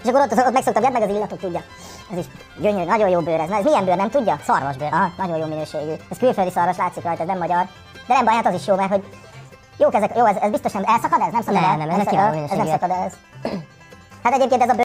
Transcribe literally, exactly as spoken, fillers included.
És akkor ott, ott megszoktam, meg az illatot, tudja. Ez is gyönyörű, nagyon jó bőr ez. Na, ez milyen bőr, nem tudja? Szarvasbőr. Aha, nagyon jó minőségű. Ez külföldi szarvas, látszik rajta, ez nem magyar. De nem baj, hát az is jó, mert hogy jók ezek, jó, ez, ez biztos nem, elszakad ez? Nem szakad nem, el? nem, Nem, ez, szakad, nem ez nem szakad el ez. Hát egyébként ez a bőr